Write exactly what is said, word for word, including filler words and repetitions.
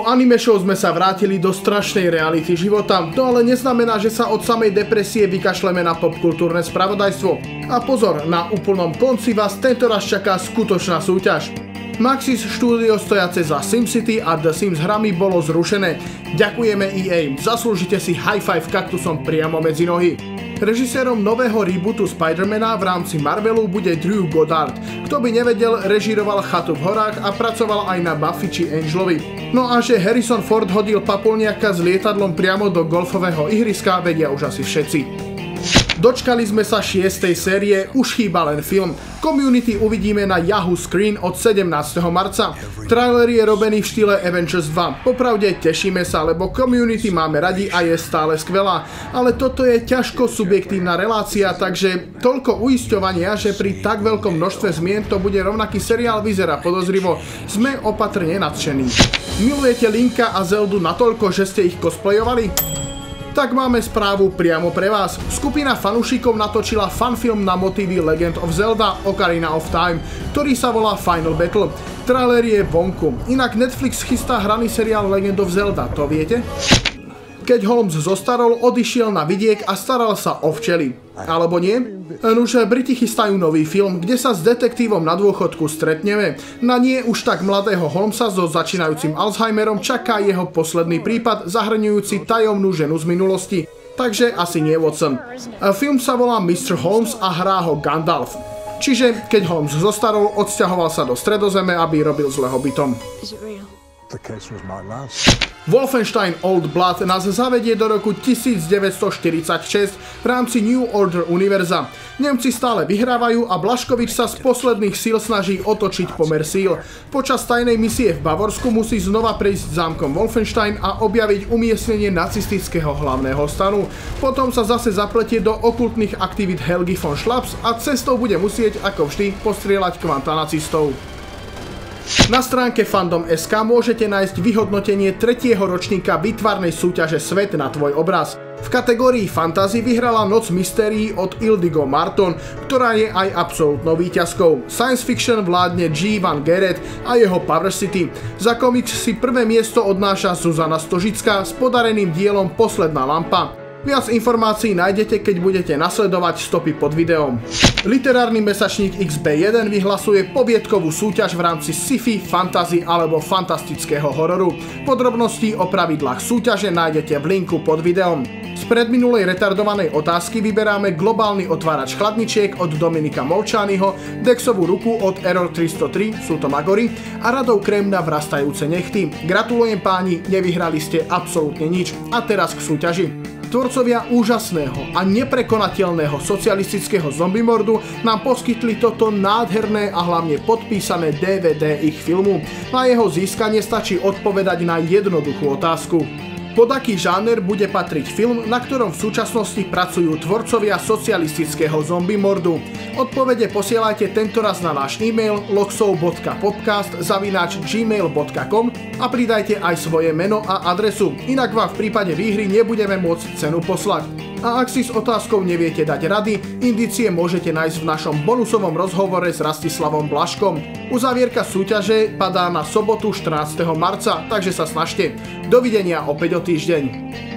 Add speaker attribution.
Speaker 1: Po anime show sme sa vrátili do strašnej reality života, to ale neznamená, že sa od samej depresie vykašleme na popkultúrne spravodajstvo. A pozor, na úplnom konci vás tentoraz čaká skutočná súťaž. Maxis štúdio stojace za SimCity a The Sims hrami bolo zrušené. Ďakujeme E A, zaslúžite si high five kaktusom priamo medzi nohy. Režisérom nového rebootu Spidermana v rámci Marvelu bude Drew Goddard. Kto by nevedel, režíroval Chatu v horách a pracoval aj na Buffy či Angelovi. No a že Harrison Ford hodil papulniaka s lietadlom priamo do golfového ihriska, vedia už asi všetci. Dočkali sme sa šiestej série, už chýba len film. Community uvidíme na Yahoo Screen od sedemnásteho marca. Trailer je robený v štýle Avengers dva. Popravde tešíme sa, lebo Community máme radi a je stále skvelá. Ale toto je ťažko subjektívna relácia, takže toľko uisťovania, že pri tak veľkom množstve zmien to bude rovnaký seriál, vyzerá podozrivo. Sme opatrne nadšení. Milujete Linka a Zeldu natoľko, že ste ich cosplayovali? Tak máme správu priamo pre vás. Skupina fanúšikov natočila fanfilm na motívy Legend of Zelda Ocarina of Time, ktorý sa volá Final Battle. Trailer je vonku. Inak Netflix chystá hraný seriál Legend of Zelda, to viete? Keď Holmes zostarol, odišiel na vidiek a staral sa o včely. Alebo nie? Nuž Briti chystajú nový film, kde sa s detektívom na dôchodku stretneme. Na nie už tak mladého Holmesa so začínajúcim Alzheimerom čaká jeho posledný prípad, zahrňujúci tajomnú ženu z minulosti. Takže asi nie Watson. Film sa volá mister Holmes a hrá ho Gandalf. Čiže keď Holmes zostarol, odsťahoval sa do Stredozeme, aby robil s Lehobitom. Wolfenstein Old Blood nás zavedie do roku tisícdeväťstoštyridsaťšesť v rámci New Order univerza. Nemci stále vyhrávajú a Blaškovič sa z posledných síl snaží otočiť pomer síl. Počas tajnej misie v Bavorsku musí znova prejsť zámkom Wolfenstein a objaviť umiestnenie nacistického hlavného stanu. Potom sa zase zapletie do okultných aktivít Helgi von Schlaps a cestou bude musieť, ako vždy, postrieľať kvanta nacistov. Na stránke fandom bodka es ká môžete nájsť vyhodnotenie tretieho ročníka výtvarnej súťaže Svet na tvoj obraz. V kategórii Fantasy vyhrala Noc mystérií od Ildigo Marton, ktorá je aj absolútnou víťazkou. Science Fiction vládne G. Van Geret a jeho Power City. Za komiks si prvé miesto odnáša Zuzana Stožická s podareným dielom Posledná lampa. Viac informácií nájdete, keď budete nasledovať stopy pod videom. Literárny mesačník iks bé jeden vyhlasuje poviedkovú súťaž v rámci sci-fi, fantasy alebo fantastického hororu. Podrobnosti o pravidlách súťaže nájdete v linku pod videom. Z predminulej retardovanej otázky vyberáme globálny otvárač chladničiek od Dominika Molčányho, Dexovú ruku od Error tristotri, sú to Magory, a radou krém na vrastajúce nechty. Gratulujem páni, nevyhrali ste absolútne nič. A teraz k súťaži. Tvorcovia úžasného a neprekonateľného socialistického zombimordu nám poskytli toto nádherné a hlavne podpísané dé vé dé ich filmu. Na jeho získanie stačí odpovedať na jednoduchú otázku. Pod aký žáner bude patriť film, na ktorom v súčasnosti pracujú tvorcovia socialistického zombimordu? Odpovede posielajte tentoraz na náš e-mail loxov bodka podcast zavináč gmail bodka com a pridajte aj svoje meno a adresu, inak vám v prípade výhry nebudeme môcť cenu poslať. A ak si s otázkou neviete dať rady, indície môžete nájsť v našom bonusovom rozhovore s Rastislavom Blaškom. Uzavierka súťaže padá na sobotu štrnásteho marca, takže sa snažte. Dovidenia opäť o týždeň.